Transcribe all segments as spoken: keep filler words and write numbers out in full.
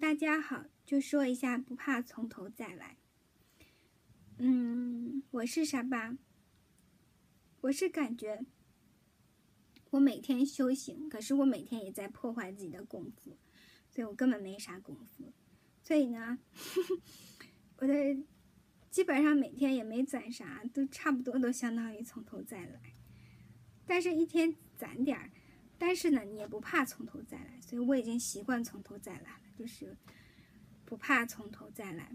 大家好，就说一下不怕从头再来。嗯，我是啥吧？我是感觉我每天修行，可是我每天也在破坏自己的功夫，所以我根本没啥功夫。所以呢，呵呵我的基本上每天也没攒啥，都差不多都相当于从头再来。但是一天攒点儿，但是呢，你也不怕从头再来，所以我已经习惯从头再来了，就是不怕从头再来。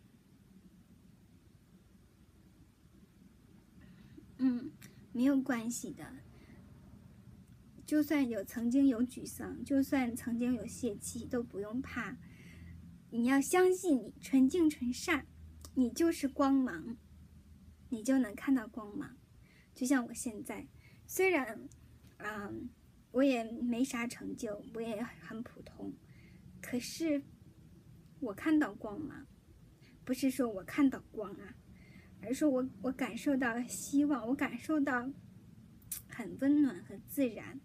嗯，没有关系的。就算有曾经有沮丧，就算曾经有泄气，都不用怕。你要相信你纯净纯善，你就是光芒，你就能看到光芒。就像我现在，虽然，嗯，我也没啥成就，我也很普通，可是我看到光芒，不是说我看到光啊，而是我我感受到希望，我感受到很温暖和自然。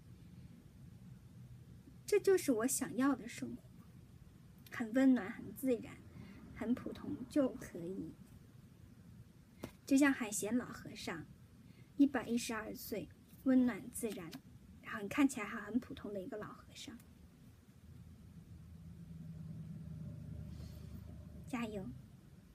这就是我想要的生活，很温暖，很自然，很普通就可以。就像海贤老和尚，一百一十二岁，温暖自然，然后你看起来还很普通的一个老和尚。加油！